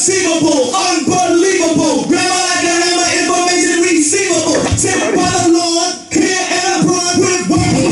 inconceivable, unbelievable. Grammar like a hammer, information receivable. Sent by the Lord, here and abroad with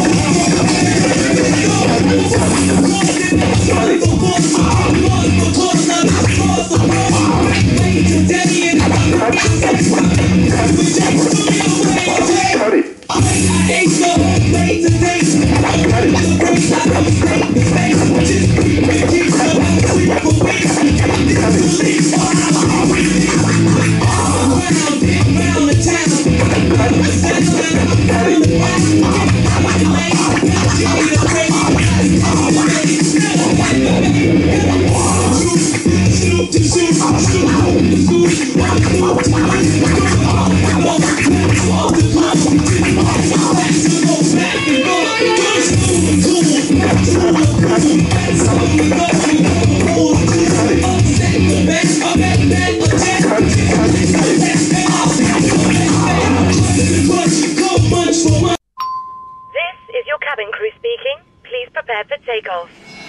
cabin crew speaking. Please prepare for takeoff.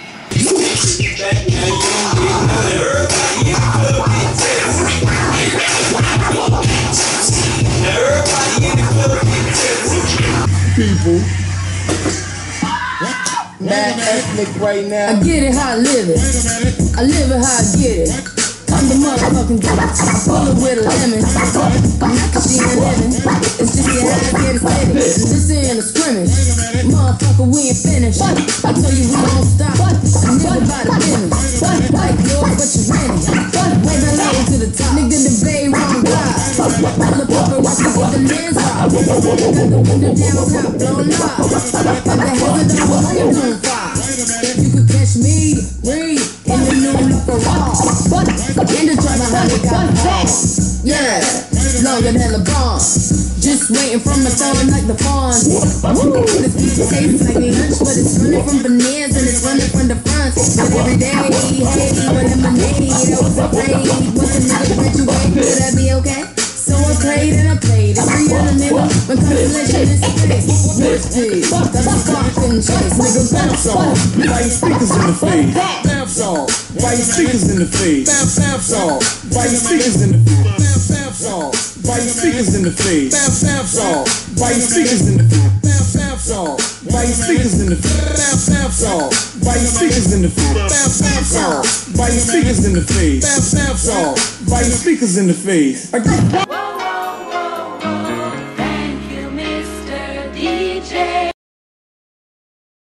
People. Mad ethnic right now. I get it how I live it. I live it how I get it. I'm the motherfucking bullet with a lemon. She ain't living. It's just the ass get it steady. This ain't a scrimmage. Motherfucker, we ain't finished. I tell you we won't stop. A nigga by the business. Like yours, but you winning. Way the level to the top. Nigga the bay wrong guy. Pull up over watch me get the lens off. Got the window down top, blown off. Got the hazard on flames on fire. You could catch me, read in the new liquor raw. In the trap behind it got yeah, longer than LeBron. Just waiting from my phone like the fawn. This piece of tastes like lunch, but it's running from bananas and it's running from the front. But every day, hey, when lemonade, I was afraid. Once a nigga graduate, would that be okay? So I played and I played. It's free in the middle, when constellation is space. Rich G, that's a fucking chase. Nigga, bounce on. Why your speakers in the face? Bounce on. Why your speakers in the face? Bounce on. Why your speakers in the face? Bounce on. Why your speakers in the face? Bounce on. Why your speakers in the face? Bounce on. Why your speakers in the face? Bounce on. Why your speakers in the face? Bounce on. Why your speakers in the face? Bounce on. Why your speakers in the face?